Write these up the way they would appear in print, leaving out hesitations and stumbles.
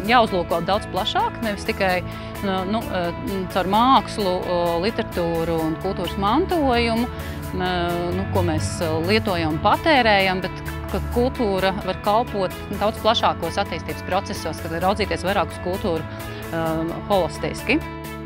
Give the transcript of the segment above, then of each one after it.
jāuzlūko daudz plašāk, nevis tikai caur mākslu, literatūru un kultūras mantojumu, ko mēs lietojam un patērējam, bet ka kultūra var kalpot daudz plašākos attīstības procesos, kad raudzīties vairāk uz kultūru holistiski.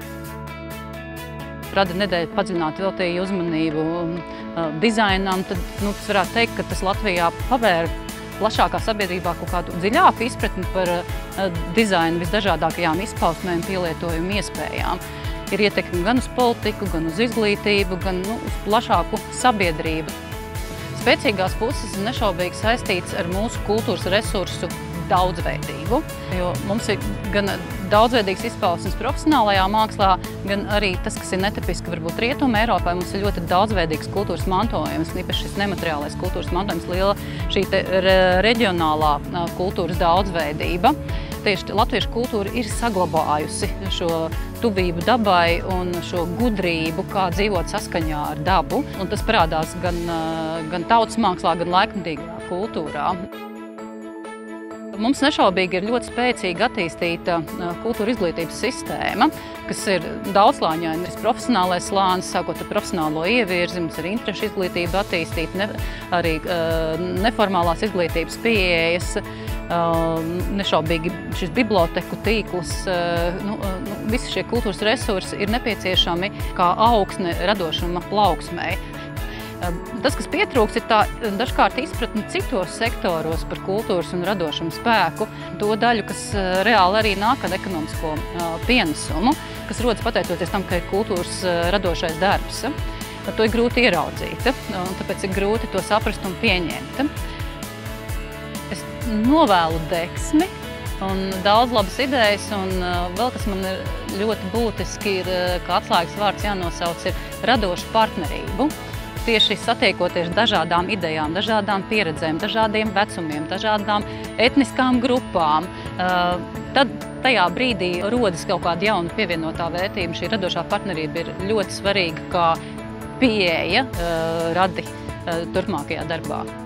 Rada nedēļa padziļināti veltīja uzmanību dizainam, tad tas varētu teikt, ka tas Latvijā pavēra plašākā sabiedrībā kaut kādu dziļāku izpratni par dizainu visdažādākajām izpausmēm, pielietojumu iespējām. Ir ietekmi gan uz politiku, gan uz izglītību, gan uz plašāku sabiedrību. Spēcīgās puses nešaubīgi saistīts ar mūsu kultūras resursu daudzveidību, jo mums ir gan daudzveidīgs izpausmes profesionālajā mākslā, gan arī tas, kas ir netipiski varbūt Rietuma Eiropā, mums ir ļoti daudzveidīgs kultūras mantojums, un īpaši šis nemateriālais kultūras mantojums, liela šī reģionālā kultūras daudzveidība. Tieši latviešu kultūra ir saglabājusi šo tuvību dabai un šo gudrību, kā dzīvot saskaņā ar dabu. Un tas parādās gan tautas mākslā, gan laikmetīgajā kultūrā. Mums nešaubīgi ir ļoti spēcīga attīstīta kultūra izglītības sistēma, kas ir daudzslāņaina. Ir profesionālais slānis, sākot ar profesionālo ievirzi, mums ir interešu izglītība attīstīta, arī neformālās izglītības pieejas, nešaubīgi šis biblioteku tīkls, visi šie kultūras resursi ir nepieciešami kā augsne radošuma plauksmei. Tas, kas pietrūkst, ir tā dažkārt izpratne citos sektoros par kultūras un radošumu spēku, to daļu, kas reāli arī nāk ar ekonomisko pienesumu, kas rodas pateicoties tam, ka ir kultūras radošais darbs. To ir grūti ieraudzīt, un tāpēc ir grūti to saprast un pieņemt. Es novēlu deksmi un daudz labas idejas, un vēl, kas man ir ļoti būtiski, ir, kā atslēgas vārds jānosauc, ir radošu partnerību. Tieši satiekoties dažādām idejām, dažādām pieredzēm, dažādiem vecumiem, dažādām etniskām grupām, tad tajā brīdī rodas kaut kāda jauna pievienotā vērtība. Šī radošā partnerība ir ļoti svarīga kā pieeja radi turpmākajā darbā.